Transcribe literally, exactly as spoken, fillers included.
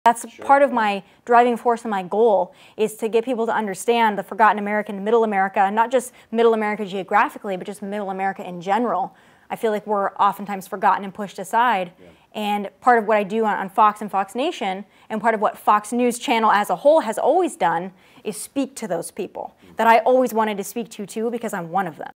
That's Sure. part of my driving force and my goal is to get people to understand the forgotten American, Middle America, not just Middle America geographically, but just Middle America in general. I feel like we're oftentimes forgotten and pushed aside. Yeah. And part of what I do on, on Fox and Fox Nation, and part of what Fox News Channel as a whole has always done, is speak to those people that I always wanted to speak to too, because I'm one of them.